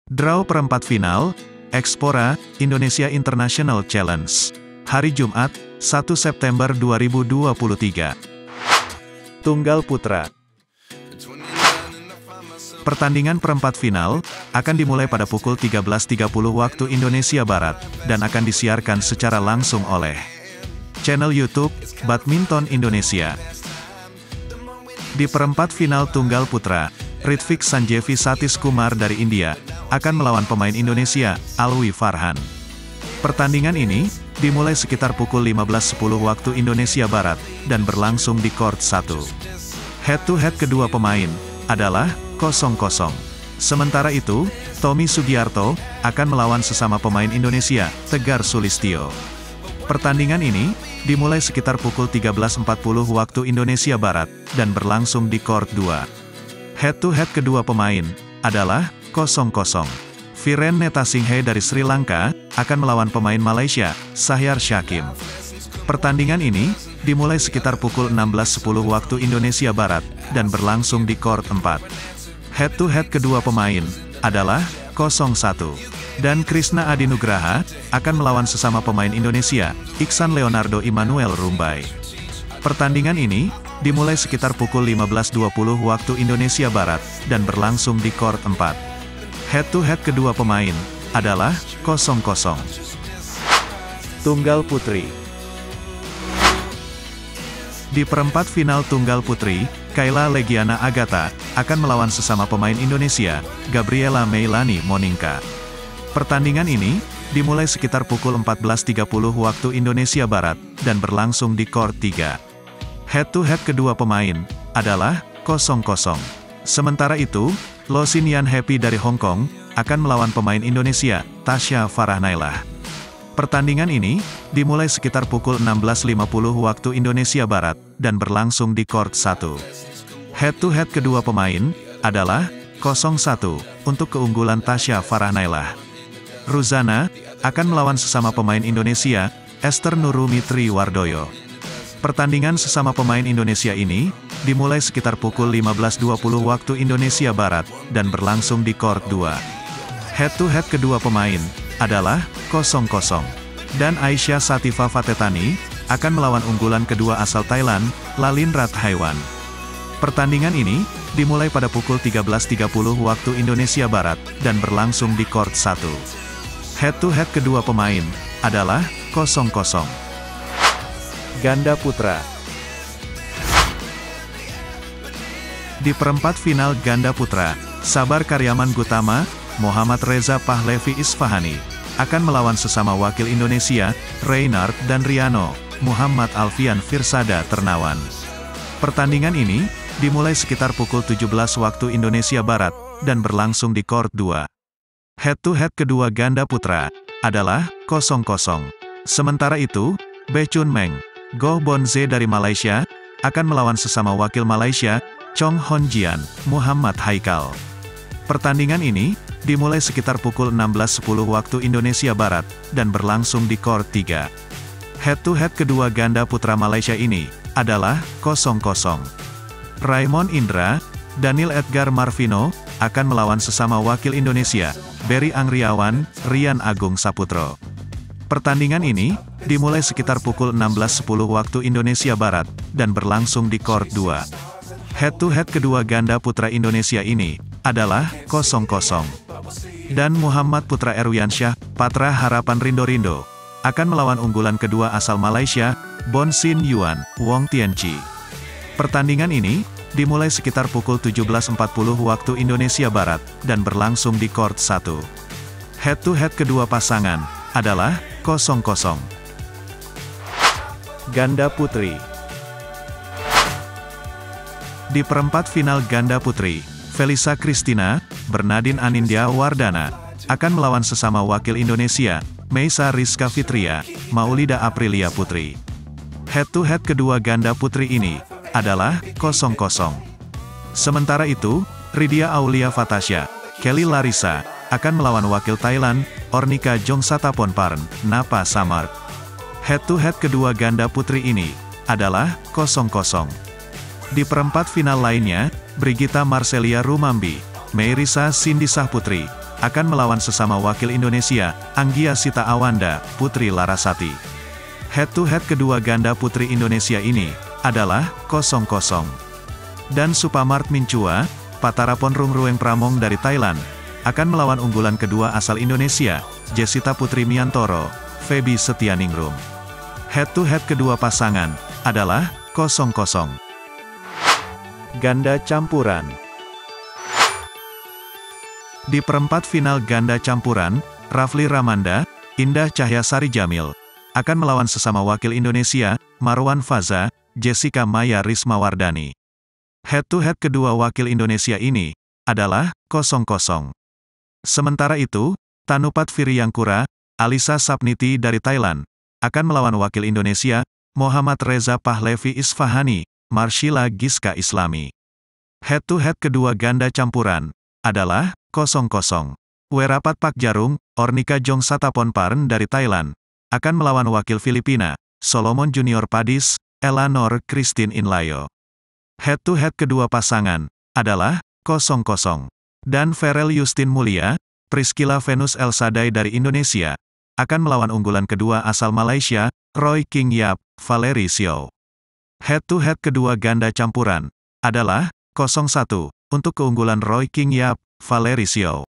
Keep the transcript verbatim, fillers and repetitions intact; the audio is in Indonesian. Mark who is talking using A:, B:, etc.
A: Draw perempat final, Expora, Indonesia International Challenge. Hari Jumat, satu September dua ribu dua puluh tiga. Tunggal Putra. Pertandingan perempat final, akan dimulai pada pukul tiga belas tiga puluh waktu Indonesia Barat, dan akan disiarkan secara langsung oleh channel YouTube, Badminton Indonesia. Di perempat final Tunggal Putra, Ritvik Sanjeevi Satish Kumar dari India, akan melawan pemain Indonesia, Alwi Farhan. Pertandingan ini, dimulai sekitar pukul lima belas sepuluh waktu Indonesia Barat, dan berlangsung di court satu. Head-to-head kedua pemain, adalah kosong kosong. Sementara itu, Tommy Sugiarto, akan melawan sesama pemain Indonesia, Tegar Sulistyo. Pertandingan ini, dimulai sekitar pukul tiga belas empat puluh waktu Indonesia Barat, dan berlangsung di court dua. Head-to-head kedua pemain, adalah kosong kosong. Viren Netasinghe dari Sri Lanka, akan melawan pemain Malaysia, Sahyar Shakim. Pertandingan ini, dimulai sekitar pukul enam belas sepuluh waktu Indonesia Barat, dan berlangsung di court empat. Head-to-head kedua pemain, adalah kosong satu. Dan Krishna Adinugraha, akan melawan sesama pemain Indonesia, Iksan Leonardo Immanuel Rumbai. Pertandingan ini, dimulai sekitar pukul lima belas dua puluh waktu Indonesia Barat, dan berlangsung di court empat. Head-to-head kedua pemain, adalah kosong kosong. Tunggal Putri. Di perempat final Tunggal Putri, Kayla Legiana Agatha, akan melawan sesama pemain Indonesia, Gabriela Meilani Moninka. Pertandingan ini, dimulai sekitar pukul empat belas tiga puluh waktu Indonesia Barat, dan berlangsung di court tiga. Head-to-head kedua pemain, adalah kosong kosong. Sementara itu, Losin Yan Happy dari Hong Kong, akan melawan pemain Indonesia, Tasya Farahnailah. Pertandingan ini, dimulai sekitar pukul enam belas lima puluh waktu Indonesia Barat, dan berlangsung di court satu. Head-to-head kedua pemain, adalah kosong satu, untuk keunggulan Tasya Farahnailah. Ruzana, akan melawan sesama pemain Indonesia, Esther Nurumi Triwardoyo. Pertandingan sesama pemain Indonesia ini, dimulai sekitar pukul lima belas dua puluh waktu Indonesia Barat, dan berlangsung di court dua. Head-to-head kedua pemain, adalah kosong kosong. Dan Aisyah Sativa Fatetani, akan melawan unggulan kedua asal Thailand, Lalin Rathaiwan. Pertandingan ini, dimulai pada pukul tiga belas tiga puluh waktu Indonesia Barat, dan berlangsung di court satu. Head-to-head kedua pemain, adalah kosong kosong. Ganda Putra. Di perempat final Ganda Putra, Sabar Karyaman Gutama, Muhammad Reza Pahlevi Isfahani, akan melawan sesama wakil Indonesia, Reynard dan Riano, Muhammad Alfian Firsada Ternawan. Pertandingan ini, dimulai sekitar pukul tujuh belas waktu Indonesia Barat, dan berlangsung di court dua. Head-to-head kedua Ganda Putra, adalah kosong kosong. Sementara itu, Bae Chun Meng, Goh Bon Ze dari Malaysia, akan melawan sesama wakil Malaysia, Chong Hon Jian, Muhammad Haikal. Pertandingan ini, dimulai sekitar pukul enam belas sepuluh waktu Indonesia Barat, dan berlangsung di court tiga. Head-to-head kedua ganda putra Malaysia ini, adalah kosong kosong. Raymond Indra, Daniel Edgar Marvino, akan melawan sesama wakil Indonesia, Berry Angriawan, Rian Agung Saputro. Pertandingan ini, dimulai sekitar pukul enam belas sepuluh waktu Indonesia Barat, dan berlangsung di court dua. Head-to-head kedua ganda putra Indonesia ini, adalah kosong kosong. Dan Muhammad Putra Erwiansyah, Patra Harapan Rindo-Rindo, akan melawan unggulan kedua asal Malaysia, Bon Sin Yuan, Wong Tianchi. Pertandingan ini, dimulai sekitar pukul tujuh belas empat puluh waktu Indonesia Barat, dan berlangsung di court satu. Head-to-head kedua pasangan, adalah kosong kosong. Ganda Putri. Di perempat final Ganda Putri, Felisa Christina, Bernadine Anindya Wardana, akan melawan sesama wakil Indonesia, Meisa Rizka Fitria, Maulida Aprilia Putri. Head-to-head kedua ganda putri ini, adalah kosong kosong. Sementara itu, Ridya Aulia Fatasya, Kelly Larissa, akan melawan wakil Thailand, Ornika Jongsataponparn, Napa Samart. Head-to-head kedua ganda putri ini, adalah kosong kosong. Di perempat final lainnya, Brigita Marcelia Rumambi, Meirisa Sindisah Putri, akan melawan sesama wakil Indonesia, Anggia Sita Awanda, Putri Larasati. Head-to-head kedua ganda putri Indonesia ini adalah kosong kosong. Dan Supamart Minchua, Patarapon Rungrueng Pramong dari Thailand, akan melawan unggulan kedua asal Indonesia, Jessita Putri Miantoro, Feby Setianingrum. Head-to-head kedua pasangan adalah kosong kosong. Ganda campuran. Di perempat final ganda campuran, Rafli Ramanda, Indah Cahyasari Jamil, akan melawan sesama wakil Indonesia, Marwan Faza, Jessica Maya Rismawardani. Head-to-head kedua wakil Indonesia ini adalah kosong kosong. Sementara itu, Tanupat Firiyangkura, Alisa Sapniti dari Thailand, akan melawan wakil Indonesia, Mohammad Reza Pahlavi Isfahani, Marshila Giska Islami. Head-to-head kedua ganda campuran adalah kosong kosong. Werapat Pak Jarung, Ornika Jongsataponparn dari Thailand, akan melawan wakil Filipina, Solomon Junior Padis, Elanor Christine Inlayo. Head-to-head kedua pasangan adalah kosong kosong. Dan Ferel Justin Mulia, Priscilla Venus Elsadai dari Indonesia, akan melawan unggulan kedua asal Malaysia, Roy King Yap, Valeri Xiao. Head-to-head kedua ganda campuran adalah kosong satu untuk keunggulan Roy King Yap, Valeri Xiao.